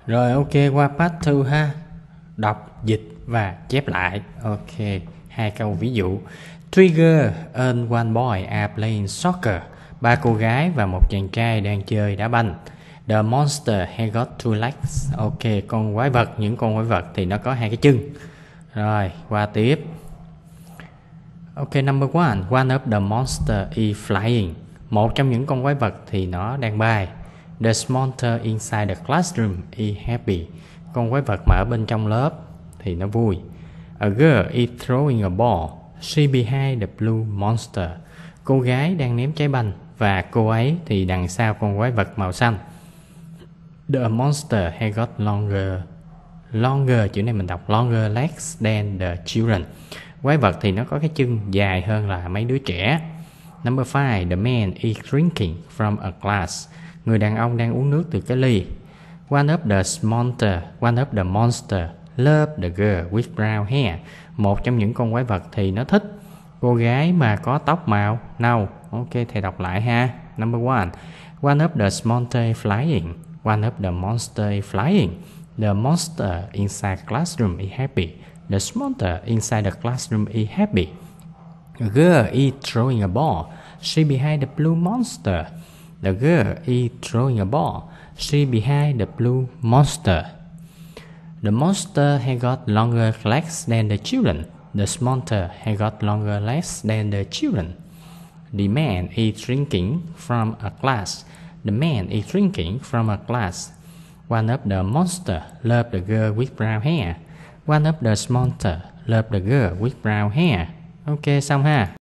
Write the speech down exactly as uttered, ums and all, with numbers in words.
Rồi ok, qua part hai ha. Đọc, dịch và chép lại. Ok, hai câu ví dụ. Trigger and one boy are playing soccer. Ba cô gái và một chàng trai đang chơi đá banh. The monster has got two legs. Ok, con quái vật, những con quái vật thì nó có hai cái chân. Rồi, qua tiếp. Ok, number one. One of the monster is flying. Một trong những con quái vật thì nó đang bay. The monster inside the classroom is happy. Con quái vật mà ở bên trong lớp thì nó vui. A girl is throwing a ball. She behind the blue monster. Cô gái đang ném trái banh và cô ấy thì đằng sau con quái vật màu xanh. The monster has got longer longer chữ này mình đọc longer legs than the children. Quái vật thì nó có cái chân dài hơn là mấy đứa trẻ. Number five. The man is drinking from a glass. Người đàn ông đang uống nước từ cái ly. One of the monster, one of the monster love the girl with brown hair. Một trong những con quái vật thì nó thích cô gái mà có tóc màu nâu. Ok, thầy đọc lại ha. Number one. One of the monster flying. One of the monster is flying. The monster inside classroom is happy. The monster inside the classroom is happy. A girl is throwing a ball. She behind the blue monster. The girl is throwing a ball. She behind the blue monster. The monster has got longer legs than the children. The monster has got longer legs than the children. The man is drinking from a glass. The man is drinking from a glass. One of the monster loved the girl with brown hair. One of the monster loved the girl with brown hair. Ok, xong ha.